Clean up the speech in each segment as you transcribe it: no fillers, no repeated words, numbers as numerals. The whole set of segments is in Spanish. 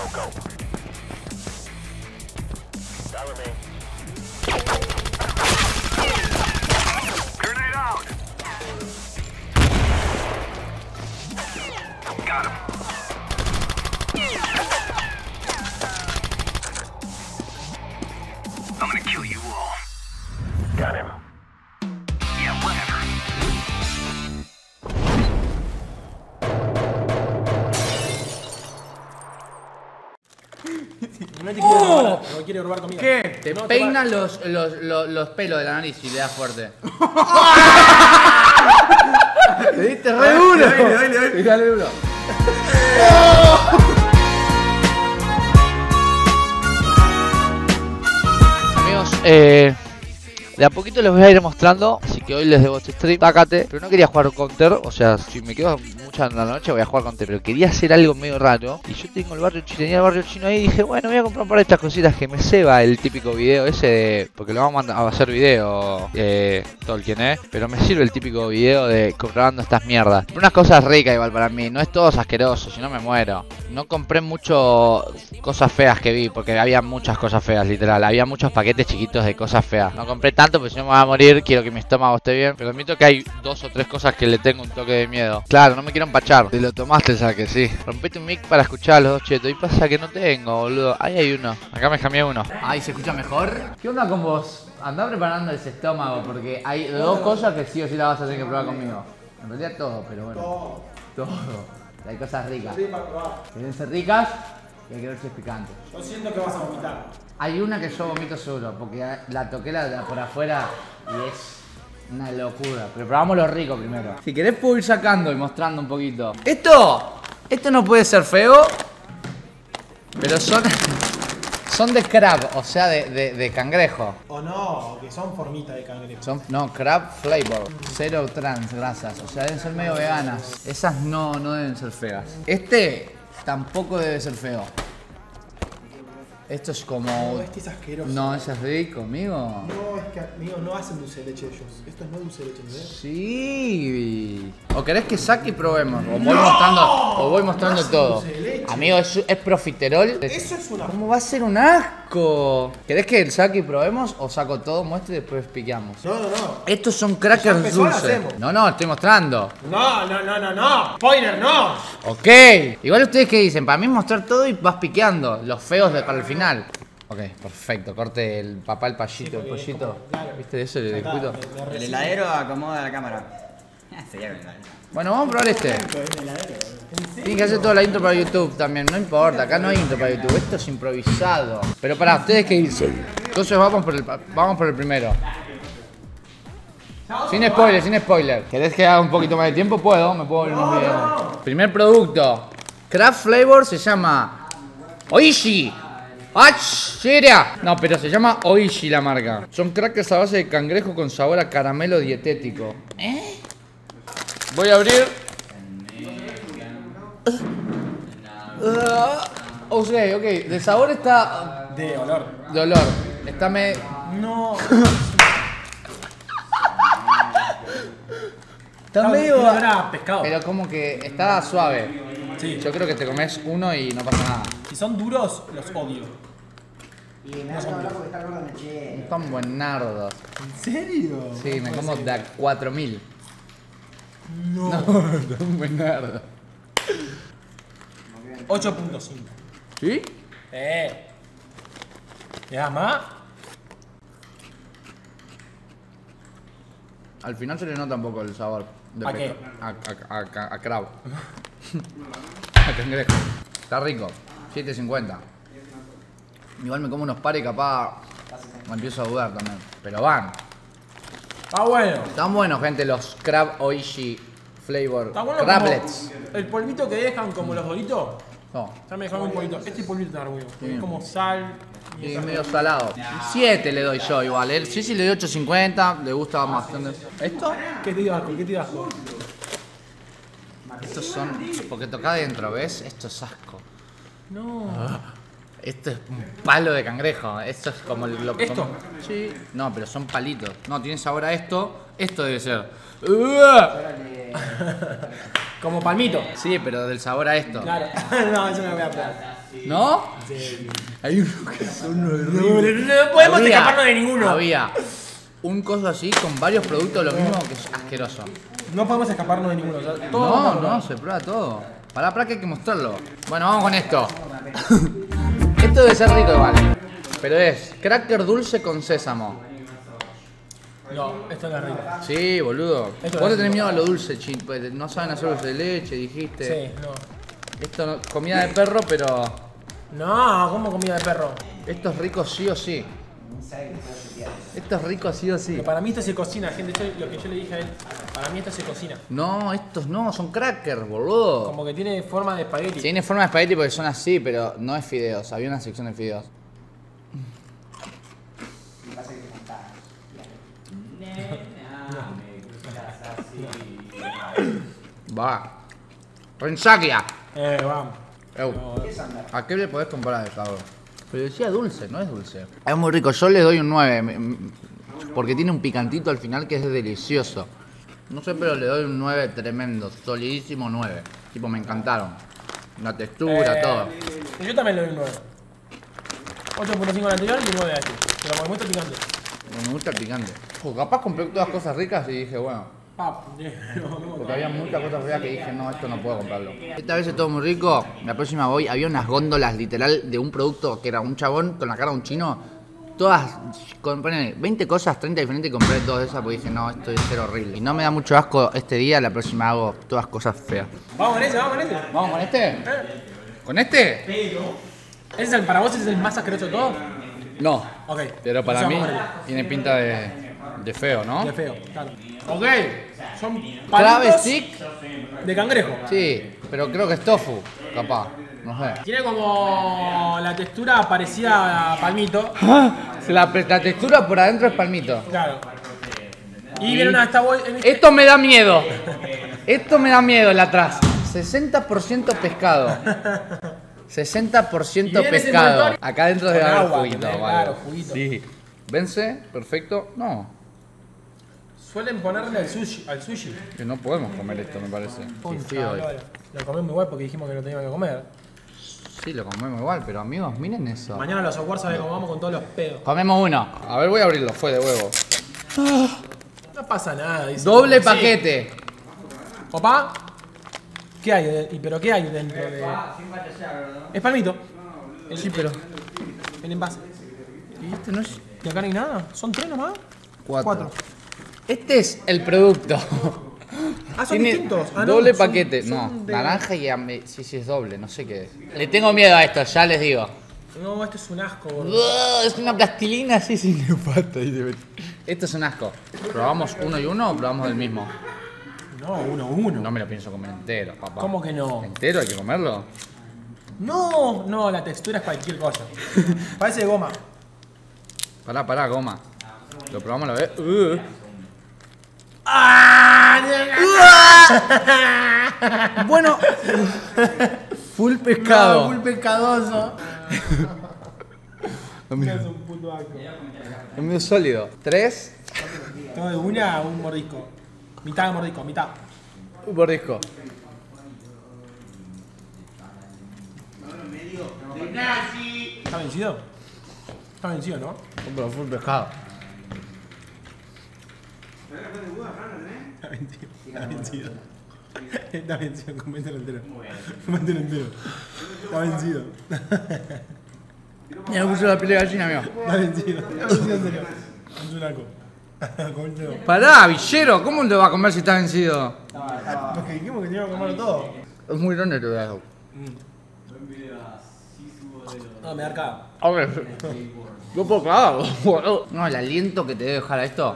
No quiere robar comida. ¿Qué? Te peinan los pelos de la nariz y le das fuerte. Le diste re duro. Dale duro. Amigos, de a poquito les voy a ir mostrando, así que hoy les debo este stream, pácate. Pero no quería jugar Counter, o sea, si me quedo mucha en la noche voy a jugar Counter, pero quería hacer algo medio raro. Y yo tengo el barrio chino, tenía el barrio chino ahí y dije, bueno, voy a comprar un par de estas cositas que me ceba el típico video ese de... Porque lo vamos a hacer video, Tolkien, pero me sirve el típico video de comprando estas mierdas. Unas cosas ricas igual para mí, no es todo asqueroso, si no me muero. No compré mucho cosas feas que vi, porque había muchas cosas feas, literal. Había muchos paquetes chiquitos de cosas feas. No compré tanto, porque si no me voy a morir, quiero que mi estómago esté bien. Pero admito que hay 2 o 3 cosas que le tengo un toque de miedo. Claro, no me quiero empachar. Te lo tomaste el saque, sí. Rompete un mic para escuchar a los dos chetos. Y pasa que no tengo, boludo. Ahí hay uno. Acá me cambié uno. Ahí se escucha mejor. ¿Qué onda con vos? Andá preparando ese estómago, porque hay 2 cosas que sí o sí las vas a tener que probar conmigo. En realidad todo, pero bueno. Todo. Hay cosas ricas. Sí, para probar. Deben ser ricas y hay que ver si es picante. Yo siento que vas a vomitar. Hay una que yo vomito seguro, porque la toqué por afuera y es una locura. Pero probamos lo rico primero. Si querés puedo ir sacando y mostrando un poquito. Esto no puede ser feo, pero son de crab, o sea de cangrejo. O no, que son formitas de cangrejo. No, crab flavor, cero trans grasas, o sea deben ser medio veganas. Esas no deben ser feas. Este tampoco debe ser feo. Esto es como... No, este es asqueroso. No, ese es rico, amigo. No, es que, amigo, no hacen dulce de leche ellos. Esto es no dulce de leche, ¿no? Sí. ¿O querés que saque y probemos? O voy mostrando todo. Amigo, es profiterol. Eso es una... ¿Cómo va a ser un asco? ¿Querés que saque y probemos? O saco todo, muestre y después piqueamos. No. Estos son crackers dulces. No, estoy mostrando. No. Spoiler, no. Ok. Igual ustedes qué dicen, para mí es mostrar todo y vas piqueando. Los feos para el final. Ok, perfecto. Corte el papá, el payito, Sí, el pollito. claro. ¿Viste eso? El discuto. El heladero acomoda la cámara. Sería el heladero. Bueno, vamos a probar este. Tienen que hacer toda la intro para YouTube también, no importa, acá no hay intro para YouTube, esto es improvisado. Pero para ustedes qué dicen. Entonces vamos por el primero. Sin spoiler. ¿Querés que haga un poquito más de tiempo? Me puedo ver unos videos. Primer producto. Craft Flavor se llama Oishi. No, pero se llama Oishi la marca. Son crackers a base de cangrejo con sabor a caramelo dietético. Voy a abrir. Ok. De sabor está... De olor. De olor. Está No. Está medio... Era pescado. Pero como que está suave. Sí. Yo creo que te comes uno y no pasa nada. Si son duros, los odio. Y me da como loco que está gordo en el che. Están buenardos. ¿En serio? Sí, me como de a 4000. No. Están buenardos. 8.5. ¿Sí? ¿Le das más? Al final se le nota un poco el sabor. De ¿A qué? A crab. A cangrejo. Está rico. 7.50. Igual me como unos pares y capaz me empiezo a dudar también. Pero van. Está bueno. Están buenos, gente, los Crab Oishi Flavor. Está bueno Crablets. como el polvito que dejan como los doritos. No. Ya me dejaron un polvito. Este polvito está muy bueno. Es como sal. Y medio salado. 7 le doy yo igual. Sí, le doy 8.50. Le gusta bastante. ¿Esto? ¿Qué te das? ¿Qué te das? Estos son... Porque toca adentro, ¿ves? Esto es asco. No. Esto es un palo de cangrejo. Esto es como lo... ¿Esto? como- Sí. No, pero son palitos. No, tiene sabor a esto. Esto debe ser. Como palmito. Sí, pero del sabor a esto. Claro. No, eso no me voy a probar. ¿No? Sí. Hay uno que son unos No podemos escaparnos de ninguno. Había un coso así con varios productos lo mismo que es asqueroso. No podemos escaparnos de ninguno. O sea, todo vamos a No, probar. no, se prueba todo. Para que hay que mostrarlo. Bueno, vamos con esto. Esto debe ser rico igual. Pero es cracker dulce con sésamo. No, esto no es rico. Sí, boludo. Esto Vos es le tenés rico. miedo a lo dulce, chip. No saben hacer dulce de leche, dijiste. Sí, no. Esto no, comida de perro, pero No, ¿cómo comida de perro? esto es rico sí o sí. Esto es rico sí o sí. Pero para mí esto se cocina, gente. Lo que yo le dije a él, para mí esto se cocina. No, estos no, son crackers, boludo. Como que tiene forma de espagueti. Tiene forma de espagueti porque son así, pero no es fideos. Había una sección de fideos. Va. Rensaquia. Vamos. ¿A qué le podés comparar el cabrón? Pero decía dulce, no es dulce. Es muy rico, yo le doy un 9. Porque tiene un picantito al final que es delicioso. No sé, pero le doy un 9 tremendo, solidísimo 9. Tipo, me encantaron. La textura, todo. Yo también le doy un 9. 8.5 al anterior y 9 a este. Pero como muestra picante. Me gusta el picante. Capaz compré todas cosas ricas y dije, bueno. Porque había muchas cosas feas que dije, no, esto no puedo comprarlo. Esta vez es todo muy rico. La próxima voy, había unas góndolas literal de un producto que era un chabón con la cara de un chino. Todas, compré 20 cosas, 30 diferentes y compré dos de esas porque dije, no, esto debe ser horrible. Y no me da mucho asco este día, la próxima hago todas cosas feas. Vamos con ese, vamos con ese. ¿Vamos con este? ¿Con este? ¿Ese es el, para vos ese es el más asqueroso de todos? No. Ok. Pero para mí Entonces vamos tiene pinta de feo, ¿no? con el- de feo, claro. Ok. Son Crab palitos stick. de cangrejo. Sí, pero creo que es tofu, capaz. No sé. Tiene como la textura parecida a palmito. La textura por adentro es palmito. Claro. Y viene una esta Esto me da miedo. Esto me da miedo el atrás. 60% pescado. 60% Y viene ese pescado. envoltorio. Acá adentro debe Con haber agua, juguito. claro, Vale. juguito. Sí. Vence, perfecto. No, Suelen ponerle al sushi. que no podemos comer esto, me parece. Sí, Concha, fío. lora. Lo comemos igual porque dijimos que no teníamos que comer. Sí, lo comemos igual, pero amigos, miren eso. Mañana los awards saben cómo vamos con todos los pedos. Comemos uno. A ver, voy a abrirlo. Fue de huevo. No pasa nada. Dice. Doble Sí. paquete. Opa. ¿Qué hay? ¿Pero qué hay dentro de...? Es palmito. Sí, pero. El envase. ¿Y este no es? ¿Y acá no hay nada? ¿Son 3 nomás? 4. Este es el producto. Ah, son Tiene distintos. Ah, no, doble son- paquete. son No, de- naranja y sí, es doble. No sé qué es. Le tengo miedo a esto, ya les digo. No, esto es un asco, boludo. Es una plastilina así sin nefasto. Esto es un asco. ¿Probamos uno y uno o probamos el mismo? No, uno. No me lo pienso comer entero, papá. ¿Cómo que no? ¿Entero hay que comerlo? No, la textura es cualquier cosa. Parece de goma. Pará, goma. Lo probamos a la vez. Bueno, full pescado. Muy pescadoso. Amigo, Es un puto asco. es medio sólido. 3. Todo de una, un mordisco. Mitad de mordisco, mitad. Un mordisco. ¿Está vencido? Está vencido, ¿no? Pero full pescado. Está vencido. Está vencido. Está vencido, coméntelo entero. Coméntelo entero. Está vencido. Ya me puso la piel de gallina, amigo. Está vencido. Está vencido en serio. Es un asco. Coméntelo. Pará, villero, ¿cómo lo va a comer si está vencido? Porque dijimos que teníamos que comerlo todo. Es muy grande tu brazo. No, me da arcada. A ver. No puedo claro. No, el aliento que te debe dejar a esto.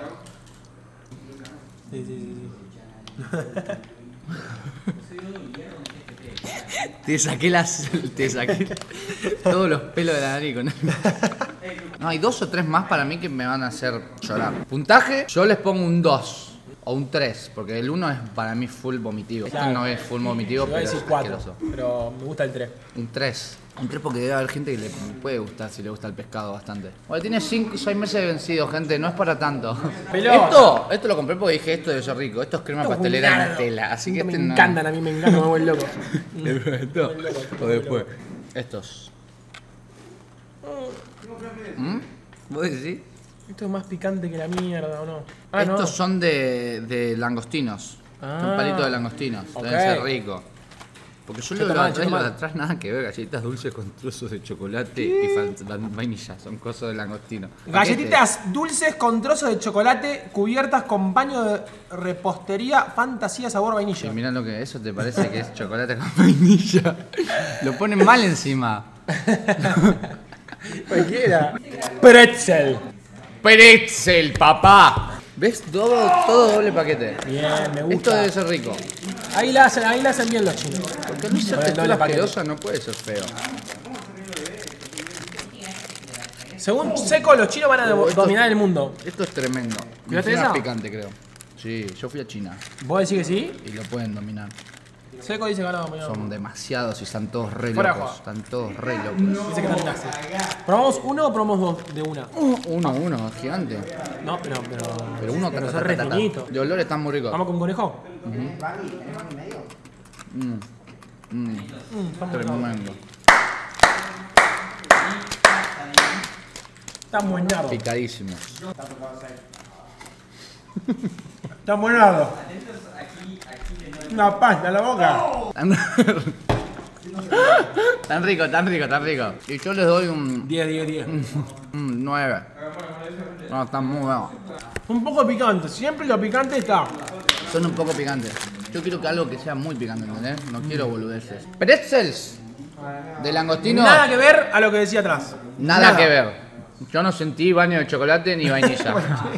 Sí. Te saqué todos los pelos de la nariz con él. No, hay 2 o 3 más para mí que me van a hacer llorar. Puntaje, yo les pongo un 2 o un 3, porque el 1 es para mí full vomitivo. Este Claro. no es full vomitivo, Yo iba a pero es decir 4, asqueroso. pero me gusta el 3. Un 3. Un 3 porque debe haber gente que le puede gustar si le gusta el pescado bastante. Bueno, tiene 5 o 6 meses de vencido, gente, no es para tanto. Pelota. Esto lo compré porque dije esto debe ser rico. Esto es crema pastelera en Nutella, así que me este no. encantan, a mí me encanta, me vuelvo loco. ¿Esto? O después. Estos. ¿Vos decís? Esto es más picante que la mierda, ¿o no? Estos son de langostinos. Un palito de langostinos. Ok. Deben ser ricos. Porque yo Cheto lo de mal, atrás y cheto lo de mal. atrás nada que ver. Galletitas dulces con trozos de chocolate y vainilla. Son cosas de langostino. Galletitas dulces con trozos de chocolate cubiertas con baño de repostería fantasía sabor Y vainilla. mirá lo que eso te parece que es chocolate con vainilla. Lo ponen mal encima. Cualquiera. Pretzel. Pretzel, papá. ¿Ves? Todo doble paquete. Bien, me Esto gusta. debe ser rico. Ahí la hacen bien los chinos. Porque no ser Doble textura paquete. asquerosa no puede ser feo. Según Seco, los chinos van a dominar el mundo. Esto es tremendo. ¿Fíjate Encima esa? es picante, creo. Sí, yo fui a China ¿Vos decís que sí? y lo pueden dominar. Seco dice que no, Son demasiados y están todos re Fuera de locos. juego. Están todos re locos. Dice que terminaste. ¿Probamos uno o probamos dos de una? Uno, gigante. No, pero Pero uno son re finitos. De olor están muy ricos. ¿Vamos con conejo? Tremendo. Están buenardos. Picadísimos. Están buenardos. Una pasta en la boca. Tan rico, tan rico, tan rico. Y yo les doy un 10. 9. No, están muy buenos. Un poco picante. Siempre lo picante está. Son un poco picantes. Yo quiero que algo que sea muy picante, ¿entendés? No quiero boludeces. Pretzels de langostino. Nada que ver a lo que decía atrás. Nada que ver. Yo no sentí baño de chocolate ni vainilla.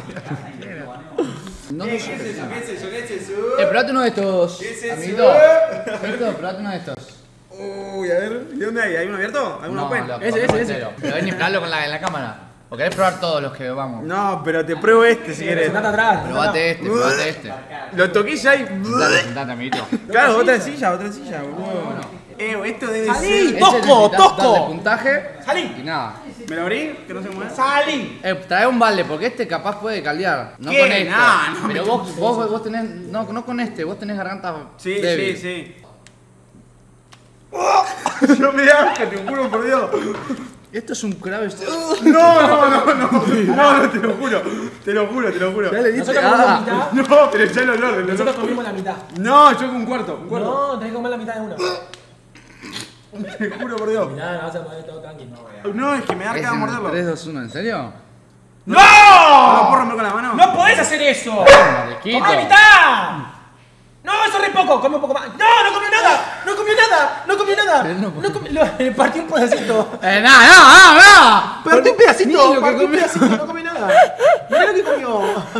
No, ¿Qué es eso? Probate uno de estos, amiguito. Amiguito, probate uno de estos. Uy, a ver, ¿de dónde hay? ¿Hay uno abierto? ¿Hay uno No, open? lo Ese. comemos entero. Pero ven y probarlo con en la cámara. ¿O querés probar todos los que vamos? No, pero te pruebo este si querés. Sentate atrás. Probate este. Lo toqué ya y. Sentate, amiguito. Claro, otra silla, boludo. Esto debe Salí. ser. Tosco, Ese necesitas tosco. darle puntaje Salí. y nada. ¿Me lo abrí? Que no se mueva. ¡Salí! Trae un balde, porque este capaz puede caldear. No ¿Qué? con este. No, Pero vos tenés. No con este, vos tenés garganta Sí, débil. sí. Yo me da asco, te juro por Dios. Esto es un crave. No, te lo juro. Te lo juro. Ya le diste. Nosotros comimos la mitad. No, pero ya el olor. Nosotros comimos la mitad. No, yo con un cuarto. No, tenés que comer la mitad de una. Te juro por Dios. Mirá, vas a poner todo tranquilo. No, es que me da ¿Es arca de en morderlo. 3, 2, 1, ¿en serio? ¿No lo puedo romper con la mano? ¡No podés hacer eso! Mariquito. ¡Tomá la mitad! No, eso es re poco, come un poco más. ¡No, no comió nada! ¡No comió nada! ¡No comió nada! No comió, partí un pedacito. ¡No! Partí un pedacito, Ni lo que partí un comió. pedacito, no comió nada. Mirá lo que comió.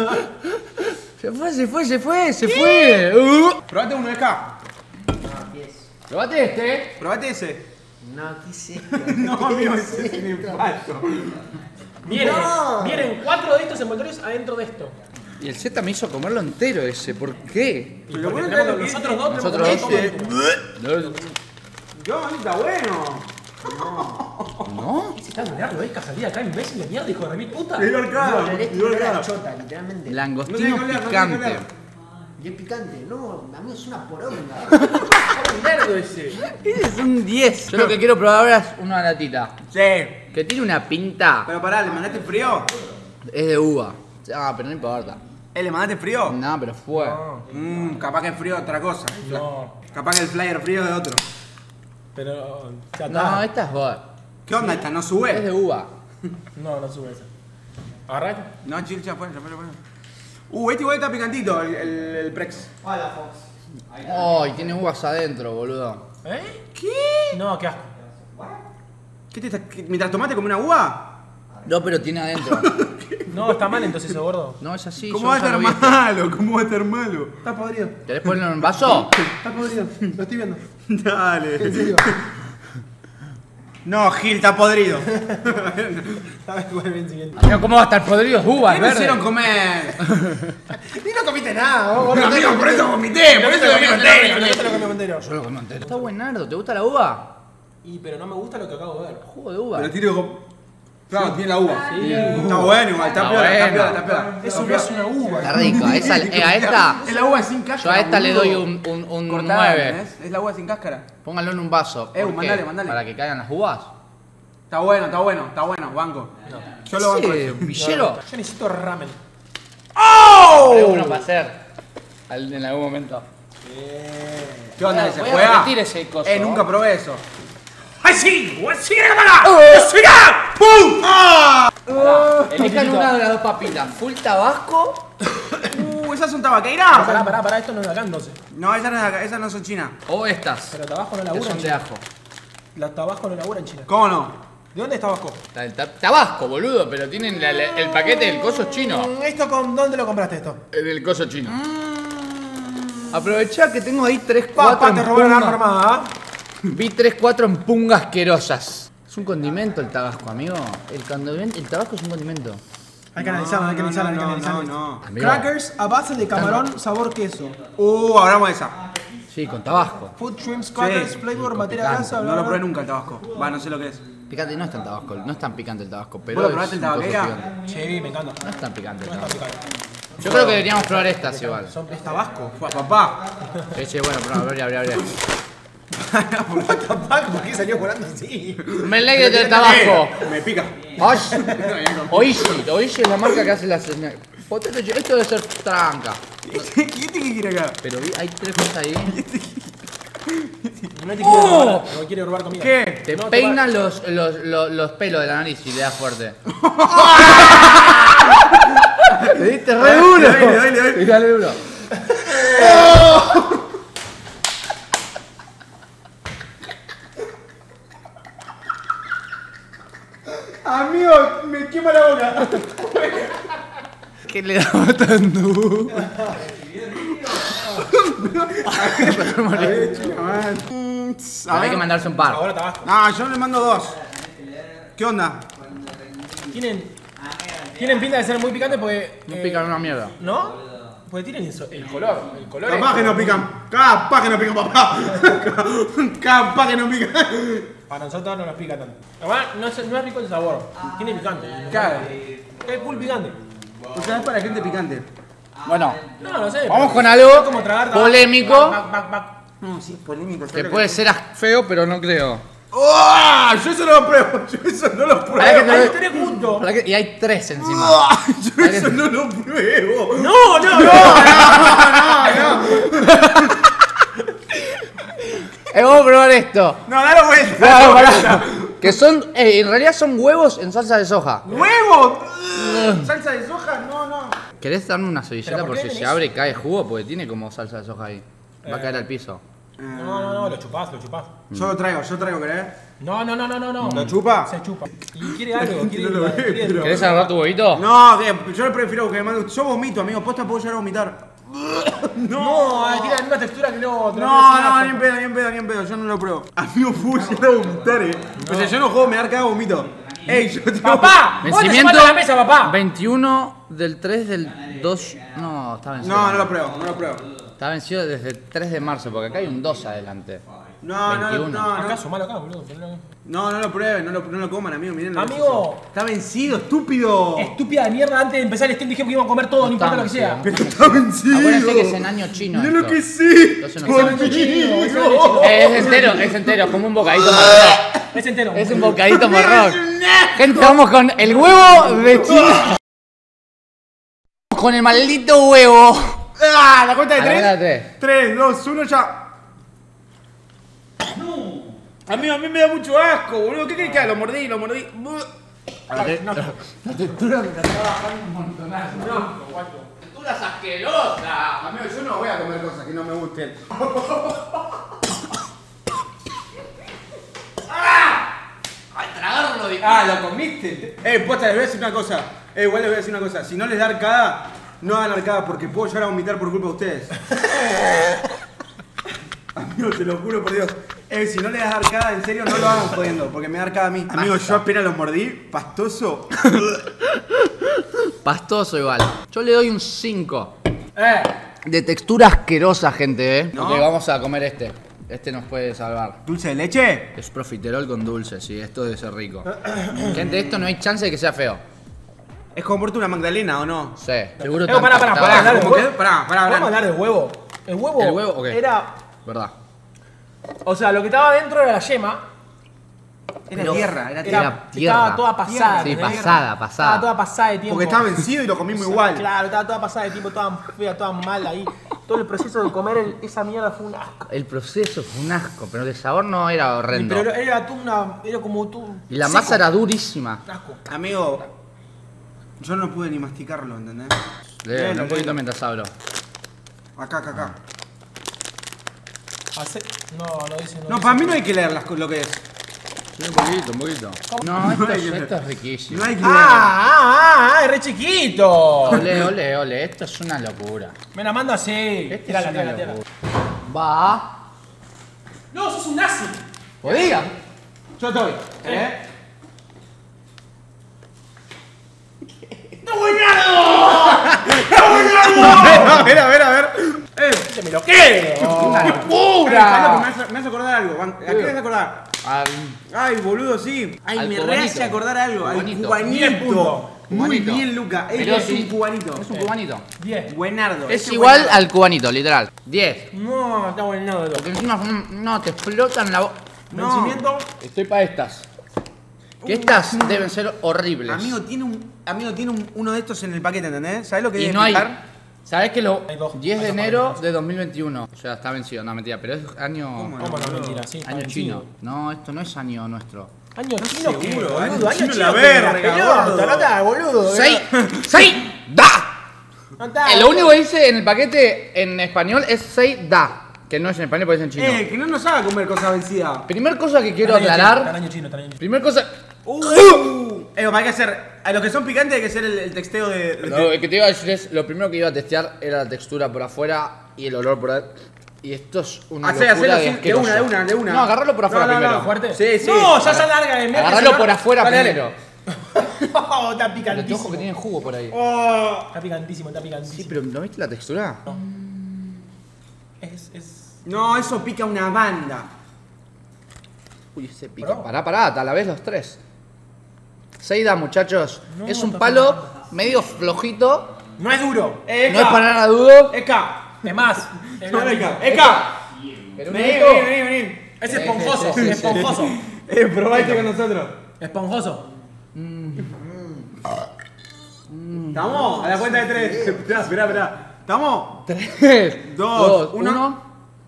Se fue. Probate uno de acá. Probate este. Probate ese. No, ¿qué es esto? No, amigo, ese es un infarto. Vienen 4 de estos envoltorios adentro de esto. Y el Z me hizo comerlo entero ese. ¿Por qué? Pero Porque bueno, tenemos que los otros dos Nosotros tenemos que Este. comer todo. Yo, está bueno. ¿No? Se está mirando, ¿ves? Casualidad acá, imbécil de mierda, hijo de remil puta. Es No, arcada. el este era la chota, literalmente. Langostino No tiene que hablar, no tiene que picante. hablar. Y es picante. No, a mí es una poronga. Un nerdo ese. Ese es un 10. Yo lo que quiero probar ahora es una latita. Sí. Que tiene una pinta. Pero pará, ¿le mandaste frío? Es de uva. Ah, pero no importa. ¿Le mandaste frío? No, pero fue. Capaz que el frío es otra cosa. No, Capaz que el flyer frío es de otro. pero ya No, está. esta es God. ¿Qué onda esta? ¿No Es sube? de uva. No sube esa. Agarrate. No, chill, ya fue. Este igual está picantito, el Prex. Oh, y tiene uvas adentro, boludo. ¿Eh? ¿Qué? No, qué asco. ¿Mientras tomaste como una uva? No, pero tiene adentro. No, está mal entonces eso, gordo. No, es así. ¿Cómo va a estar malo? ¿Cómo va a estar malo? Está podrido. ¿Querés ponerlo en un vaso? Está podrido. Lo estoy viendo. Dale. En serio. No, Gil, está podrido. Sabes cuál es el siguiente. Pero ¿cómo va a estar podrido? Es uva, ¿Qué es me verde. hicieron comer? Y no comiste nada, vos, gordo. No, amigo, por eso vomité, por eso lo comí entero. Yo te lo comí entero. Yo lo comí entero. Está buenardo. ¿Te gusta la uva? Y pero no me gusta lo que acabo de ver. Jugo de uva. Pero tiro como... Claro, tiene la uva. Está bueno igual, está piola, está piola, está piola. Eso no es una uva. Está rico. A esta, Es la uva sin cáscara. yo a esta le doy boludo. un Cortada, 9. ¿entendés? Es la uva sin cáscara. Pónganlo en un vaso. ¿Por qué? mandale, mandale. Para que caigan las uvas. Está bueno, está bueno, está bueno, banco. Yo lo banco. Sí, villero. Yo necesito ramen. Hay uno para hacer en algún momento. ¿Qué onda? ¿Se Voy a juega? repetir ese coso. Nunca probé eso. ¡Ay, sí! ¡Sí, cámara! ¡Sí, ¡Pum! Elijan una de las dos papitas. Full tabasco ¿Esas son tabaqueiras? Pará, esto no es de acá entonces. No, esas no son chinas. o estas. Pero Tabasco no Que labura son en de China. ajo. La Tabasco no labura en China. ¿Cómo no? ¿De dónde es Tabasco? Tabasco, boludo, pero tienen el paquete del coso chino. ¿Esto con dónde lo compraste esto? Del coso chino. Aprovechá que tengo ahí 3, 4 Papá, en te robaron la punga. armada. Vi 3, 4 en punga asquerosas. Es un condimento el tabasco, amigo. El tabasco es un condimento. Hay que analizarlo, hay que analizarlo, hay que analizarlo. No. Amigo. Crackers a base de camarón, sabor queso. Hablamos de esa. Sí, con tabasco. Food shrimps, crackers, Sí. flavor, materia picante. grasa, bla, No bla, lo probé bla. nunca el tabasco. Va, no sé lo que es. Picante no es tan tabasco, no es tan picante el tabasco, pero ¿Vos lo probaste es en un coso tabaquera? picante. Sí, me encanta. No es tan picante el No está tabasco. picante. Yo creo que deberíamos probar estas igual. Es Tabasco. Papá. Sí, bueno, pero abrí. ¿Por qué salió volando así? Me alegro del tabasco. Me pica. Oishi es la marca que hace las... Potato chip, esto debe ser tranca. ¿Y este qué quiere acá? Pero hay 3 cosas ahí. No te quiere robar, no quiere robar comida. ¿Qué? Te No, peinan los pelos de la nariz y le das fuerte. Le diste re duro. Dale. Dale duro. Amigo, me quema la boca. ¿Qué le da matando? Hay que mandarse un par. Ahora Tabasco. No, yo le mando 2. ¿Qué onda? Tienen pinta de ser muy picantes porque. No pican una mierda. ¿No? Porque tienen el color. El color Capaz es- que no pican. Capaz que no pican, papá. Capaz que no pican. Para nosotros no nos pica tanto. Además, no es rico el sabor. Tiene picante. Claro. Es full picante. O sea, es para gente picante. Bueno, No sé. vamos pero con es algo como tragar tabaco. polémico. Back. No, sí, es polémico. Que puede ser feo, pero no creo. ¡Oh! Yo eso no lo pruebo. Yo eso no lo Para que pruebo. Hay 3 juntos. Y hay 3 encima. Yo eso no lo pruebo. No. Vamos a probar esto. No, dale vuelta. Claro, pará. Que son, en realidad son huevos en salsa de soja. ¡Huevo! ¿Salsa de soja? No. ¿Querés darme una servilleta ¿Pero por por qué si se tenés? abre y cae jugo? Porque tiene como salsa de soja ahí. Va a caer al piso. No, lo chupás. Yo lo traigo, ¿querés? No. ¿Lo chupa? Se chupa. Y quiere algo, No lo ve, pero- ¿Querés agarrar tu huevito? No, yo le prefiero que me mande. Yo vomito, amigo. Posta puedo llegar a vomitar. No, tiene la misma textura que el otro. No, ni en pedo. Yo no lo pruebo. Amigo, puedo llegar a vomitar, O sea, yo no juego, me da cada vomito. Ey, yo tengo... ¡Papá! ¡Vos te Vencimiento sumás a la mesa, papá! 21 del 3 del 2. No, está vencido. No lo pruebo. Está vencido desde el 3 de marzo, porque acá hay un 2 adelante. No. Acá, sumalo acá, boludo. No lo prueben, no lo coman, amigo. Miren Amigo. Está vencido, estúpido. Estúpida de mierda, antes de empezar el stream dijimos que íbamos a comer todo, no importa lo que sea. Pero está vencido. Acuérdense que es en año chino. Mirá lo esto. que sí. Entonces no Por saben mucho chino, Dios. eso es chino. Es entero, como un bocadito morroc. Es entero. Es un bocadito morroc. Gente, vamos con el huevo de China. Con el maldito huevo. ¡Ah! ¿La cuenta de A la cuenta 3? de 3, 2, 1, ya. Amigo, a mí me da mucho asco, boludo. ¿Qué crees que haga? Lo mordí. La textura me está bajando un montonazo. Texturas asquerosas. Amigo, yo no voy a comer cosas que no me gusten. Ay, tragarlo lo difícil. ¿Lo comiste? Posta, les voy a decir una cosa. Igual les voy a decir una cosa. Si no les da arcada, no hagan arcada porque puedo llegar a vomitar por culpa de ustedes. Amigo, te lo juro por Dios. Si no le das arcada, en serio, no lo hagan jodiendo, porque me da arcada a mí. Amigo, yo apenas los mordí, pastoso. Pastoso igual. Yo le doy un 5. De textura asquerosa, gente, ¿No? Ok, vamos a comer este. Este nos puede salvar. ¿Dulce de leche? Es profiterol con dulce, sí, esto debe ser rico. Gente, esto no hay chance de que sea feo. ¿Es comprarte una magdalena o no? Sí, seguro Pará, está- hablar del ¿Cómo huevo. que? Pará, Vamos a hablar del huevo. El huevo, ok. era... ¿Verdad? O sea, lo que estaba dentro era la yema. Era pero tierra, era Era tierra. Estaba toda pasada. Sí, ¿entendés? pasada. Estaba toda pasada de tiempo. Porque estaba vencido y lo comimos igual. Claro, estaba toda pasada de tiempo, toda fea, toda mal ahí. Todo el proceso de comer esa mierda fue un asco. El proceso fue un asco, pero el sabor no era horrendo. Pero era como tú. Y la masa era durísima. Asco. Amigo, yo no pude ni masticarlo, ¿entendés? Léelo un poquito mientras hablo. Acá. No dice. No, para mí no hay que leer lo que es. Sí, un poquito. No, esto es riquísimo. No hay que leer. Es re chiquito. Ole, esto es una locura. Me la manda así. Este Tirala, es una tirala. locura. Va. No, sos un nazi. ¿Podía? Yo estoy. ¡No, buenardo! A ver. ¡Se me lo quedo! ¡Una ¿Sabes locura! lo que me hace acordar algo? ¿A qué me hace acordar? Ay, boludo, sí. Ay, Al me cubanito. rehace acordar algo. Al Cubanito. 10 puntos. cubanito. Muy Cubanito. bien, Luca. Él Pero es sí. un cubanito. Es un cubanito. 10. Buenardo. Es ese igual buenardo. al cubanito, literal. 10. No, está buenardo. Porque encima no te explotan la boca. No. Vencimiento. Estoy para estas. Que estas deben ser horribles. Amigo, tiene uno de estos en el paquete, ¿entendés? ¿Sabés lo que y debe no hay. picar? ¿Sabés que lo Hay dos. 10 de Hay dos enero paquetes. de 2021? O sea, está vencido, no mentira, pero es año. ¿Cómo ¿Cómo no? Mentira, sí. está Año vencido. chino. No, esto no es año nuestro. Año chino, ¿qué? seguro, Boludo, año año chino chino. la que verga, pelota, gordo. no está, boludo. ¡Sei! ¡Da! No está. Lo único que dice en el paquete en español es Sei da. Que no es en español, porque es en chino. Que no nos haga comer cosas vencidas. Primer cosa que quiero Está en año aclarar. chino, está en año chino. Primer cosa. Hay que hacer. A los que son picantes hay que hacer el texteo de. Lo que te iba a decir es, lo primero que iba a testear era la textura por afuera y el olor por adentro. Y esto es una locura Hacelo de de asqueroso. una. No, agarralo por afuera primero. ¿Fuerte? Sí. No, ya se larga de mierda. Agarralo por afuera Dale, dale. primero. No, está Pero te ojo picantísimo. que tiene jugo por ahí. Está picantísimo, está picantísimo. Sí, pero ¿no viste la textura? Es... No, eso pica una banda. Uy, se pica. Bro. Pará, a la vez los tres. Seida, muchachos. No, es un está palo picante. medio flojito. No es duro. No es para nada duro. Eka. Es más. Es No, blandito. Eka. Pero Vení. Es esponjoso, esponjoso. Probá este con nosotros. Esponjoso. ¿Estamos? A la cuenta de 3. Esperá. ¿Estamos? 3, 2, 1.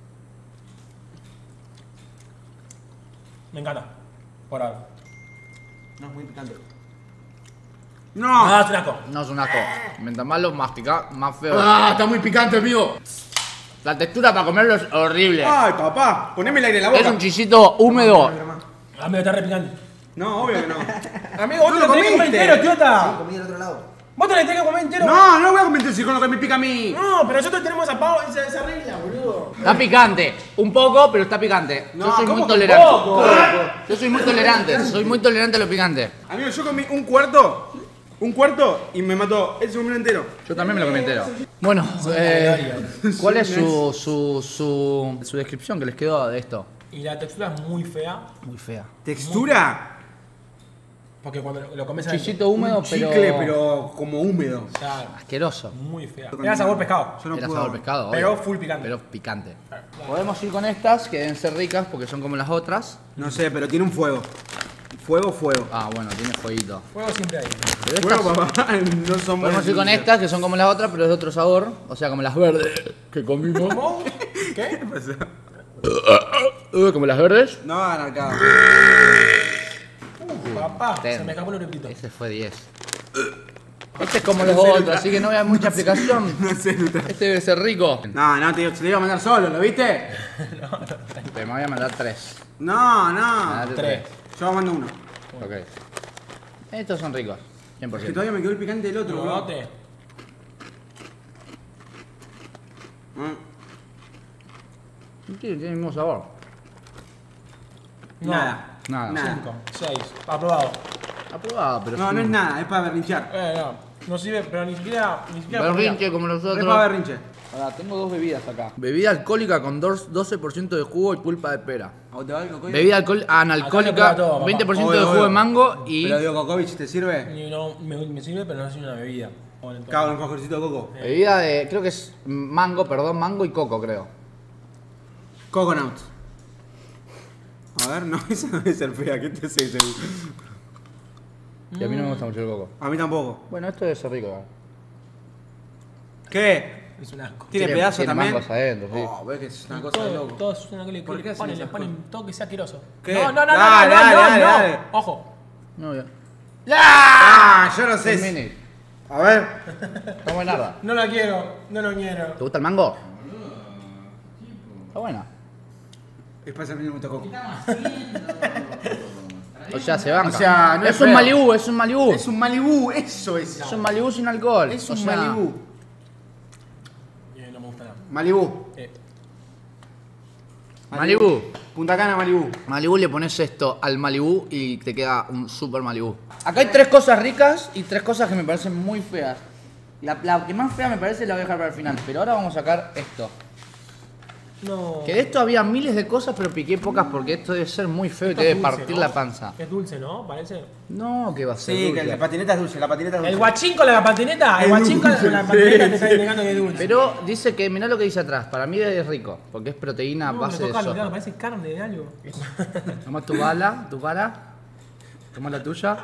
Me encanta. Por ahora. No, es muy picante. No, No. es un asco. No es un asco. Mientras más lo mastica, más feo. Está muy picante, amigo. La textura para comerlo es horrible. Ay, papá. Poneme el aire en la boca. Es un chisito húmedo. Amigo, está re picante. No, obvio que no. Amigo, vos No te lo lo tenés que comer comiste. entero, idiota. Comí del otro lado. Vos te lo tenés que comer entero. No voy a comentar si con lo que me pica a mí. No, pero nosotros tenemos esa regla, boludo. Está picante. Un poco, pero está picante. No, Yo soy ¿cómo muy que tolerante. poco? Yo soy muy tolerante. Soy muy tolerante a lo picante. Amigo, yo comí un cuarto y me mató. Él se comió entero. Yo también me lo comí entero. Bueno, ¿cuál es su descripción que les quedó de esto? Y la textura es muy fea. Muy fea. ¿Textura? Porque cuando lo comes Chisito húmedo, Chicle, pero como húmedo. Claro, asqueroso. muy fea. Era sabor pescado. Yo no Era puedo. sabor pescado, Pero obvio. full picante. Pero picante. Podemos ir con estas, que deben ser ricas porque son como las otras. No sé, pero tiene un fuego. Fuego. Ah, bueno, tiene fueguito. Fuego siempre hay. Pero estas, Fuego, papá. No son podemos ir con estas, que son como las otras, pero es de otro sabor. O sea, como las verdes que comimos. ¿Cómo? ¿Qué? Como las verdes. No hagan acá. Papá, se Ten. me escapó el repito. Ese fue 10. Este es como los otros, así que no voy a dar mucha explicación. No sé, Luta. Este debe ser rico. No, te iba a mandar solo, ¿lo viste? Pero me voy a mandar 3. No. Mandate Tres. Yo mando uno. Ok. Estos son ricos. Que 100%. todavía me quedó el picante del otro, bro. Probote. No tiene el mismo sabor. No. Nada. 5, 6. Aprobado. Aprobado, pero No es nada, es para berrinchar. No. No sirve, pero ni siquiera. Berrinche como nosotros. Repa berrinche. Ahora, tengo dos bebidas acá. Bebida alcohólica con 12% de jugo y pulpa de pera. ¿A vos te va el Cocovic? Bebida analcohólica, Acá te prueba todo, 20% Obvio, de jugo de obvio. mango y... Pero digo, Cocovic, ¿te sirve? No, me sirve, pero no es una bebida. Bueno, entonces- Cago en un mejorcito de coco. Bebida de, creo que es mango y coco, creo. Coconut. A ver, no, esa no debe ser fea. ¿Qué te hace seguro? Y a mí no me gusta mucho el coco. A mí tampoco. Bueno, esto debe ser rico. ¿eh? ¿Qué? Es un asco. ¿Tiene pedazos tiene también? mangos adentro, sí. Oh, ves que es una cosa de Todo, loco. todo es una cosa que ¿Por qué hacen ponen, esas le ponen cosas? todo que sea asqueroso. ¿Qué? No. Dale, dale, dale. Ojo. No, ya. Ah, yo no Un sé. mini. A ver. Está buena. No la quiero, no lo quiero. ¿Te gusta el mango? Está buena. Es para mí no me gusta coco. O sea, se banca. O sea, no es es un feo. Malibú, es un Malibú. Es un Malibú, eso es. Es un Malibú sin alcohol. Es O un sea, Malibú. No me gusta nada. Malibú. Malibú. Punta Cana, Malibú. Malibú le pones esto al Malibú y te queda un super Malibú. Acá hay tres cosas ricas y tres cosas que me parecen muy feas. La que más fea me parece la voy a dejar para el final, pero ahora vamos a sacar esto. No. Que de esto había miles de cosas, pero piqué pocas porque esto debe ser muy feo y te Esto es debe dulce, partir ¿no? la panza. Es dulce, ¿no? Parece. No, que va a ser Sí, dulce. que la patineta es dulce, la patineta es dulce. El guachín con la patineta. El Es guachín con dulce, la sí, patineta te está sí. indicando que es dulce. Pero dice que, mirá lo que dice atrás, para mí es rico, porque es proteína a no, base de tocalo, soja. parece carne de algo. Toma tu bala, tu vara, toma la tuya.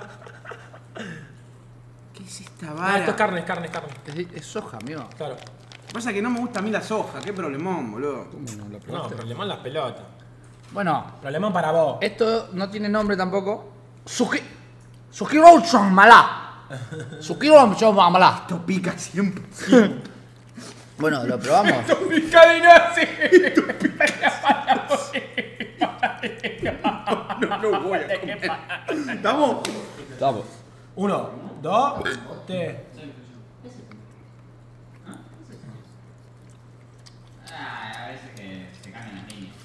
¿Qué es esta Ah, vara? esto es carne, es carne, es carne. Es soja, amigo. Claro. Pasa que no me gusta a mí la soja, qué problemón, boludo. No, problemón las pelotas. Bueno, Problemón para vos. esto no tiene nombre tampoco. Sukirochon malá. Sukirochon malá. Esto pica siempre. Bueno, lo probamos. No voy a comer. ¿Estamos? Vamos. 1, 2, 3. A veces que se cambian las líneas.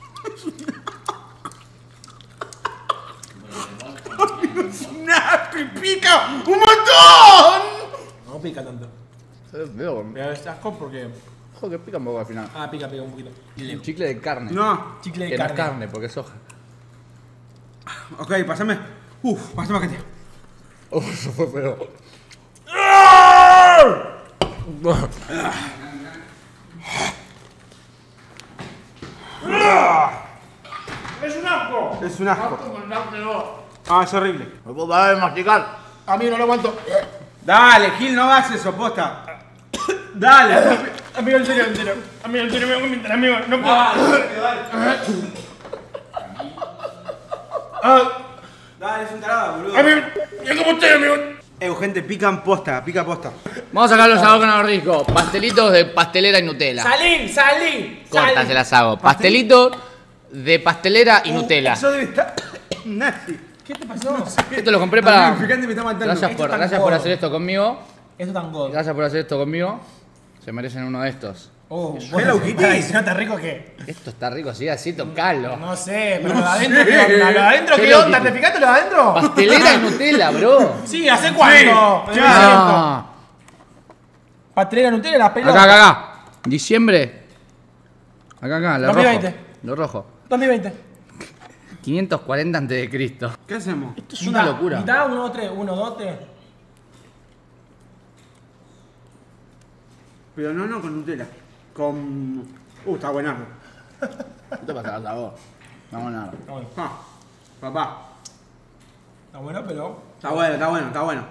¡Es un asco y pica un montón! No pica tanto. Es feo. Me da asco porque. Ojo que pica un poco al final. Ah, pica un poquito. Un chicle de carne. No. Chicle de Que no es carne. carne, porque es soja. Ok, pásame. Pásame acá, tío. Eso fue feo. Es un asco. Ah, es horrible. No puedo parar de masticar. Amigo, no lo aguanto. Dale, Gil, no hagas eso, posta. Dale. Amigo, en serio, en serio. Amigo, en serio, me voy a comentar, amigo. No puedo. Dale, es un tarado, boludo. Amigo, yo como estoy, amigo. Gente, pican posta, pica posta. Vamos a sacar los órganos ricos. Pastelitos de pastelera y Nutella. Salí. Cortas se las hago. Pastelitos de pastelera y Nutella. Eso debe estar nasty. ¿Qué te pasó? Esto lo compré para. El picante me está matando. Gracias Esto tan gracias por gordo. hacer esto conmigo. Esto tan gordo. Gracias por hacer esto conmigo. Se merecen uno de estos. Oh, Hello Kitty. Ay, si no está rico, ¿qué? Esto está rico, así, tocalo. No sé, pero lo de adentro, ¿qué onda? ¿Lo de adentro qué Hello onda? Kitty. ¿Te fijaste lo de adentro? Pastelera y Nutella, bro. Sí, ¿hace cuánto? Sí, Ah. Pastelera Nutella, las pelotas. Acá. Diciembre. Acá, lo 2020. rojo. Lo rojo. 2020. 540 antes de Cristo. ¿Qué hacemos? Esto es una locura. Mitad, 1, 2, 3. 1, 2, 3. Pero no con Nutella. Con. Está buenardo. ¿Qué te pasa, sabor? No, nada. Está bueno. Papá. Está bueno, pero. Está bueno.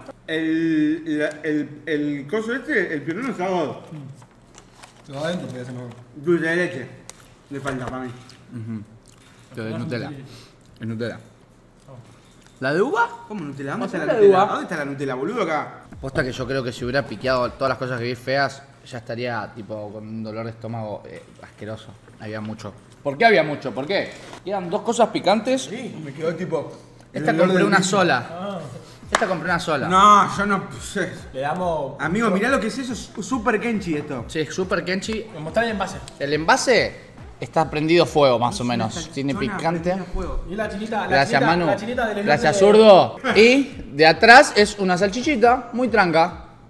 El coso este, el pionono está gordo. Lo de adentro, pero se me. Dulce de leche. Le falta para mí. Pero es Nutella. Es Nutella. ¿La de uva? ¿Cómo Nutella? ¿Dónde está Pasame la la Nutella? uva. ¿Dónde está la Nutella, boludo, acá? Posta que yo creo que si hubiera piqueado todas las cosas que vi feas, ya estaría tipo con un dolor de estómago asqueroso. Había mucho. ¿Por qué había mucho? ¿Por qué? Quedan dos cosas picantes. Sí, me quedó tipo. Esta compré una sola. Esta compré una sola. No, yo no sé. Le damos. Amigo, mirá lo que es eso, es super kenchi esto. Sí, es super kenchi. Me mostrar el envase. El envase está prendido fuego más o menos. Tiene Zona picante. prendida a fuego. Y la chinita. Gracias, la Manu. La chinita del elote Gracias, de- zurdo. Y de atrás es una salchichita muy tranca.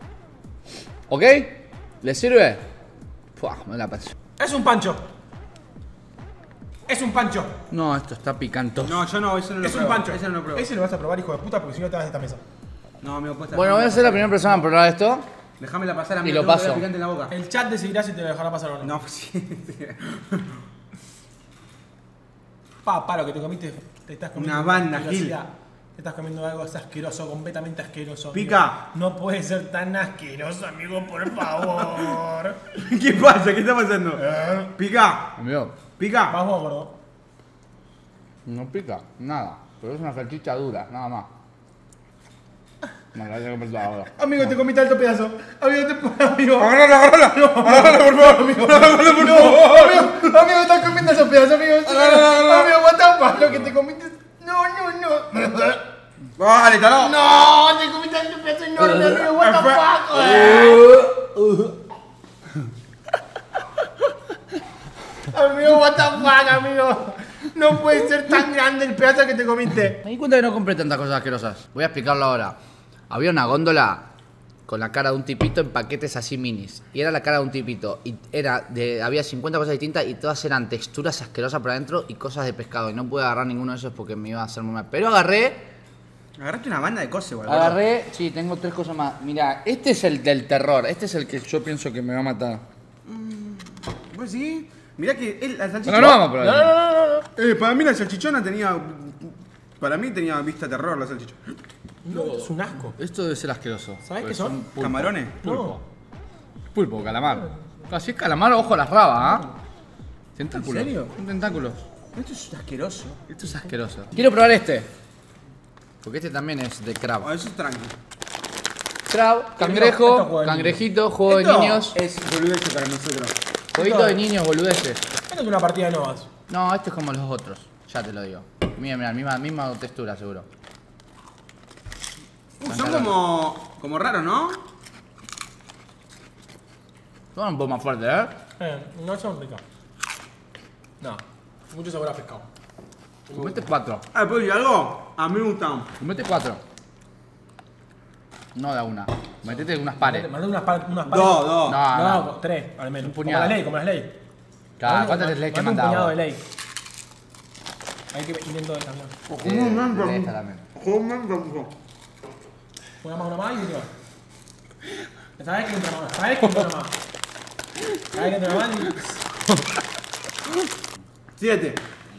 ¿Ok? ¿Le sirve? Puah, me la pasé. Es un pancho. Es un pancho. No, esto está picantoso. No, yo no, ese no lo Es un pruebo. pancho. Ese no lo pruebo. Ese lo vas a probar, hijo de puta, porque si no te vas de esta mesa. No, amigo, cuesta. Bueno, voy a ser la primera persona en probar esto. Déjamela pasar a mí. Y lo tengo paso. picante en la boca. El chat decidirá si te lo dejará pasar o no. No, sí. Pa, lo que te comiste, te estás comiendo. Una banda, asquerosidad. Te estás comiendo algo asqueroso, completamente asqueroso. Pica. Amigo. No puede ser tan asqueroso, amigo, por favor. ¿Qué pasa? ¿Qué está pasando? Pica. Amigo, Pica. Vamos, gordo. no pica, nada. Pero es una salchicha dura, nada más. Me la voy a comer toda ahora. Amigo, te comiste alto pedazo. Amigo. Agárrala, por favor. Amigo, estás comiendo esos pedazos, amigo. Amigo, what the fuck, lo que te comiste. No. Vale, taló. No, te comiste alto pedazo enorme, amigo, what the fuck. Amigo, what the fuck, amigo. No puede ser tan grande el pedazo que te comiste. Me di cuenta que no compré tantas cosas asquerosas. Voy a explicarlo ahora. Había una góndola con la cara de un tipito en paquetes así minis. Y era la cara de un tipito. Y había 50 cosas distintas y todas eran texturas asquerosas por adentro y cosas de pescado. Y no pude agarrar ninguno de esos porque me iba a hacer muy mal. Pero agarré. Agarraste una banda de cosas, igual. Agarré. Sí, tengo 3 cosas más. Mirá, este es el del terror. Este es el que yo pienso que me va a matar. Pues sí. Mirá que la salchicha. No vamos a probar. No. Para mí la salchichona tenía. Para mí tenía vista terror la salchicha. No, esto es un asco. Esto debe ser asqueroso. ¿Sabes Porque qué son? pulpo. ¿Camarones? Pulpo. Pulpo, calamar. Así es calamar, ojo a las rabas, ¿ah? Tentáculos. ¿En serio? Son tentáculos. Esto es asqueroso. Esto es asqueroso. Quiero probar este. Porque este también es de crab. Eso es tranqui. Crab, Esto cangrejo, juego de cangrejito, juego de Esto niños. Es boludece para nosotros. Jueguito de niños, boludeces. Esto es una partida de novas. No, este es como los otros. Ya te lo digo. Mira, misma textura, seguro. Son como raros, ¿no? Son un poco más fuertes, ¿eh? No son ricas. No, mucho sabor a pescado. Comete 4. ¿puedo decir algo? A mí me gustan. Comete 4. No da una. Metete unas pares. Mandé unas pares. Dos. No. No, 3, al menos. Un puñado. Como las ley. Cada ¿cuántas es ley que Mandé un puñado de mandaba? ley. Hay que ir dentro del camión. De esta también. Una más y última. ¿Sabes que entra más? ¿Sabes que entra más? ¿Sabes que entra más? 7.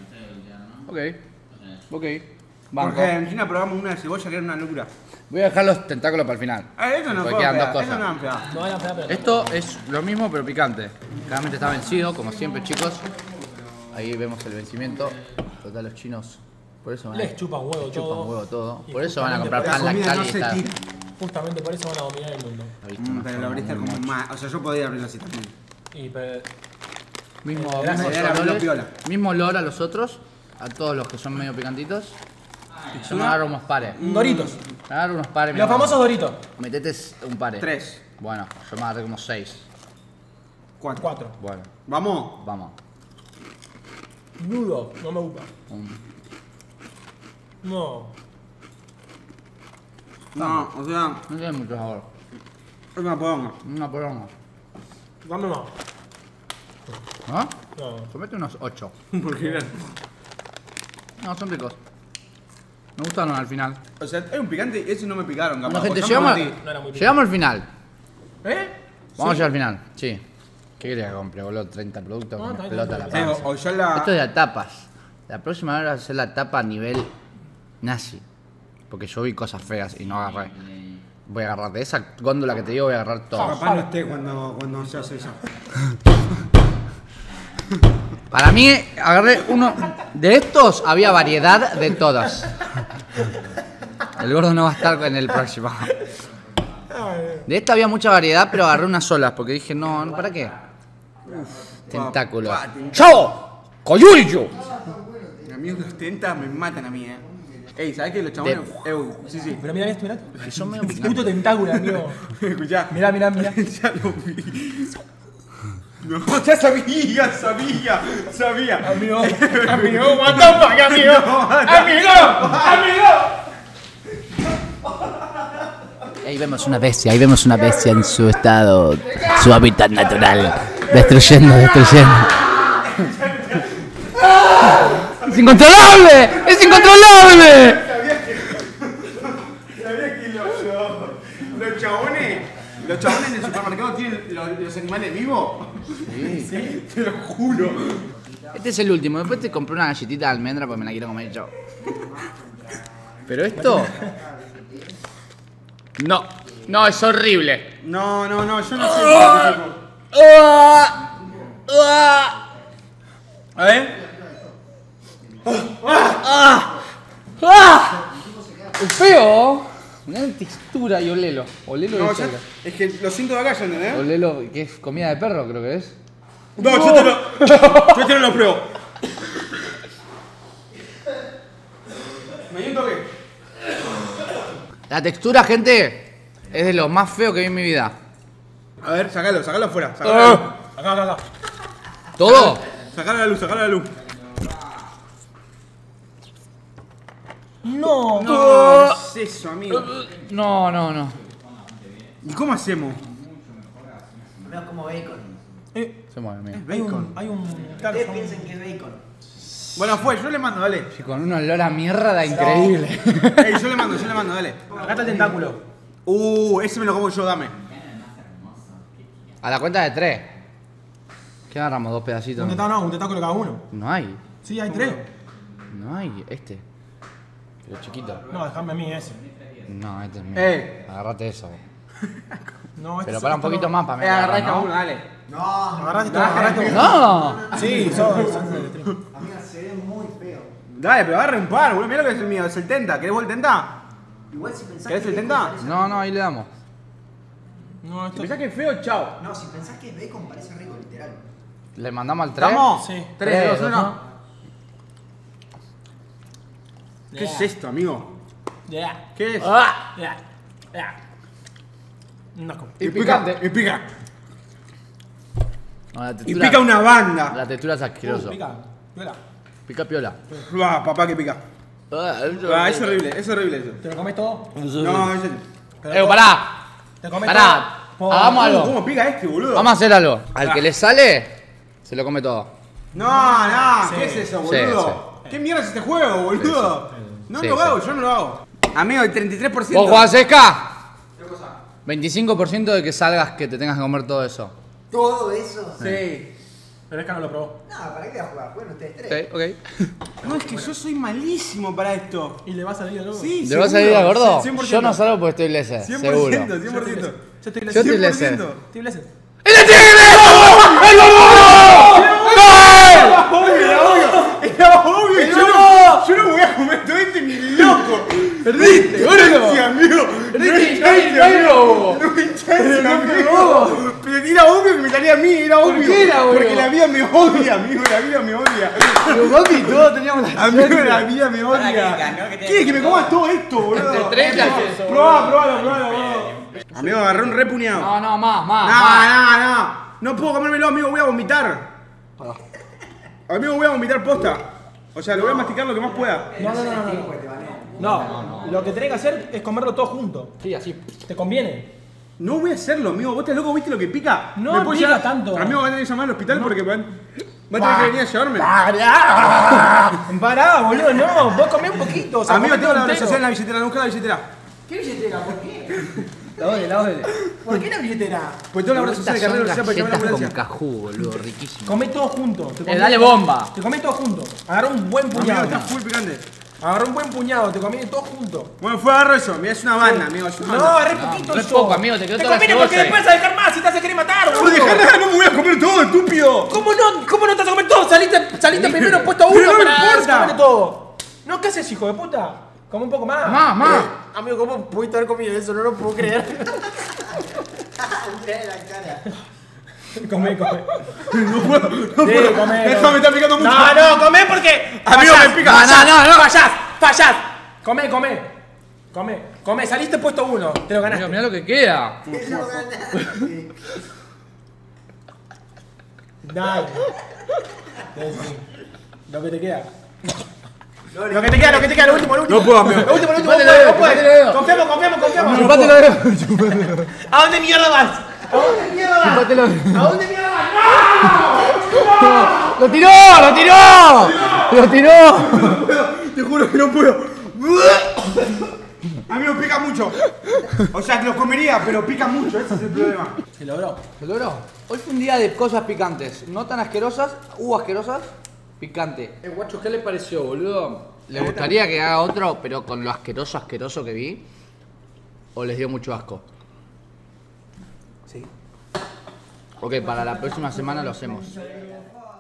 Ok. Banco. Porque en China probamos una de cebolla que era una locura. Voy a dejar los tentáculos para el final. Eso no Porque puedo quedan dos pegar, cosas. eso no van a pegar. No vayan a pegar, pero. Esto es lo mismo pero picante. Claramente está vencido, como siempre, chicos. Ahí vemos el vencimiento. Total, los chinos. Por eso van a, Les chupan huevo chupan todo. huevo todo. Y Por eso van a justamente comprar por pan La comida lactal no y se está. tira. Justamente por eso van a dominar el mundo. Pero lo abriste como más. O sea, yo podía abrirlo así también. Y pero. Mismo Gracias. olores, mismo olor a los otros, a todos los que son medio picantitos. Y yo me agarro unos pares. Doritos. Me agarro unos pares. Los famosos Doritos. Metete un pare. 3. Bueno, yo me agarré como 6. 4. Bueno, Vamos. vamos. Nudo. No me gusta. No. No, o sea, No tiene mucho sabor. es una poronga. Una poronga. Dame más. ¿Ah? No. Comete unos 8. Porque No, son ricos. Me gustaron al final. o sea, es un picante y ese no me picaron, capaz. Bueno, gente, Yo me llegamos, metí. No era muy llegamos al final. ¿Eh? Vamos a llegar al final. Sí. ¿Qué querías que compre, boludo? 30 productos No, que me está explota la bien. panza. O ya la. Esto es de tapas. La próxima vez voy a hacer la tapa a nivel nazi. Porque yo vi cosas feas y no agarré. Voy a agarrar de esa góndola que te digo, voy a agarrar todo. Papá no esté cuando se hace eso. Para mí, agarré uno. De estos había variedad de todas. El gordo no va a estar en el próximo. De esta había mucha variedad, pero agarré unas solas porque dije, no, ¿para qué? Tentáculos. ¡Chao! ¡Coyuricho! A mí los tentas me matan a mí, Ey, ¿sabes qué? Los chabones. Sí, sí. Pero mira esto, mirá. Que son medio Puto picantes. tentáculo, amigo. Escuchá. Mirá. Ya lo vi. No, ya sabía. Amigo, what the fuck, amigo. Amigo. Ahí vemos una bestia en su estado, su hábitat natural. Destruyendo. ¡Es incontrolable! ¡Es incontrolable! ¿Sabías que los chabones en el supermercado tienen los animales vivos? Sí, te lo juro. Este es el último. Después te compré una galletita de almendra porque me la quiero comer yo. Pero esto... No, es horrible. No, yo no sé. A ver. Es feo. Mirá la textura y olelo. Olelo No, de ya, sobra. es que lo siento de acá, ¿ya entendés? Olelo, que es comida de perro, creo que es. No, yo te lo pruebo. ¿Me dio un toque? La textura, gente, es de lo más feo que vi en mi vida. A ver, sacalo afuera. Acá. ¿Todo? Sacalo a la luz. No. No, ¿qué es eso, amigo? No. ¿Y cómo hacemos? No como bacon. Se mueve, mira. Hay un. Claro, Ustedes son- piensan que es bacon. Bueno, yo le mando, dale. Y con un olor a mierda increíble. Ey, yo le mando, dale. Acá está el tentáculo. Ese me lo como yo, dame. A la cuenta de 3. ¿Qué agarramos? 2 pedacitos. Un tentáculo cada uno. No hay. Sí, hay 3. No hay. Este. Pero chiquito. No, déjame a mí ese. No, este es mío. Agarrate eso. No, este Pero es- para un esto poquito no. más para mí. Agarrá cada uno, dale. No, Agarrate todo, agarrate todo. ¡No! Sí, son de stream. amiga, se ve muy feo. Dale, pero agarra un par, boludo. Mira lo que es el mío, es el tenta. ¿Querés vos el tenta? Igual si pensás ¿Querés que el bacon tenta? parece- No, ahí le damos. No, Si esto. pensás que es feo, chao. No, si pensás que es bacon parece rico, literal. ¿Le mandamos al 3? ¿Estamos? Sí. 3, 2, 1. ¿Qué Yeah. es esto, amigo? Ya. ¿Qué es? Ya. Un asco. Y picante. Y pica. No, la Y textura, pica una banda. La textura es asqueroso. Pica. Piola. Pica piola. Papá, que pica. Es horrible eso. ¿Te lo comes todo? No, es el... Pará. ¿Te comes Pará. todo? Hagamos algo. ¿Cómo pica este, boludo? Vamos a hacer algo. Al que le sale, se lo come todo. No, Sí. ¿qué es eso, Sí, boludo? ¿Qué mierda es este juego, boludo? No Sí, lo sí. hago, yo no lo hago. Amigo, el 33%. ¿Vos jugás Esca? 25% de que salgas que te tengas que comer todo eso. Todo eso. Sí. Pero es que no lo probó. No, ¿para qué voy a jugar? Bueno, ustedes tres. Ok. No, es que yo soy malísimo para esto. ¿Y le va a salir de nuevo? Sí, ¿Le va a salir a gordo? 100%. Yo no salgo porque estoy blessed, 100%, seguro. 100%. Yo estoy Yo estoy blessed. Estoy blessed. ¡El tigre! ¡El Era obvio, yo no voy a comer todo esto ni loco. ¡Perdiste, gordo! Sí, amigo. ¡Perdiste, amigo! No me echaste, amigo. Pero era obvio que me salía a mí, era obvio. qué era obvio? Porque la vida me odia, amigo, la vida me odia. Pero papi, todos teníamos la Amigo, la vida me Para que odia. ganó, que ¿Quieres que me comas todo esto, boludo? Entre tres la queso, Probalo. Amigo, agarré un repuñado. No, más. No puedo comérmelo, amigo, voy a vomitar. Amigo, voy a vomitar posta. O sea, lo voy a masticar lo que más pueda. No, lo que tenés que hacer es comerlo todo junto. Sí, así. ¿Te conviene? No voy a hacerlo, amigo. ¿Vos estás loco? ¿Viste lo que pica? No ¿Me puedo pica llevar? tanto. Amigo, van a tener que llamar al hospital porque van a tener que venir a llevarme. Pará, boludo, no. Vos comés un poquito. O sea, Amigo, comés tengo la todo red entero. social en la billetera. No busca la billetera. ¿Qué billetera? ¿Por qué? La doble. ¿Por qué la billetera? Pues tengo la red social de carrera social para llamar a la con ambulancia. cajú, boludo, riquísimo. Comé todo junto. Te comés- dale bomba. Te comés todo junto. Agarrá un buen Amigo, puñado. está full picante. Agarrá un buen puñado. Te comés todo junto. Bueno, fue agarro eso. Mira, es una banda, amigo. Es una No, banda. agarré poquito no es eso. poco, amigo, te quedó toda la conviene porque cebolla después vas a dejar más y te vas a querer matar, No, boludo. dejá nada, no me voy a comer todo, estúpido. ¿Cómo no te vas a comer todo? Saliste primero puesto uno Pero no para importa. comer todo. ¿No qué haces, hijo de puta? Come un poco más. Más. Amigo, ¿cómo pudiste haber comido eso? No lo puedo creer. Mirá la cara. Come. No puedo. Sí, come. Esto me está picando mucho. No, come porque. Amigo, fallás. me pica. No. Fallás. Come. Saliste puesto uno. Te lo ganaste. Mirá lo que queda. No ganaste. Dale. Sí. Lo que te queda. Lo que te queda, lo último. No puedo, amigo. Lo último, Chupate los dedos, chupate los dedos. Confiamos. Chupate los dedos. ¿A dónde mierda vas? Chupate los dedos. ¿A dónde mierda vas? ¡No! ¡Lo tiró! ¡Lo tiró! Te juro que no puedo. Amigo, pica mucho. O sea, que los comería, pero pica mucho, ese es el problema. Se logró. ¿Se logró? Hoy fue un día de cosas picantes. No tan asquerosas, asquerosas, picante. Guacho, ¿qué le pareció, boludo? ¿Les gustaría que haga otro, pero con lo asqueroso que vi? ¿O les dio mucho asco? Sí. Ok, para la próxima semana lo hacemos.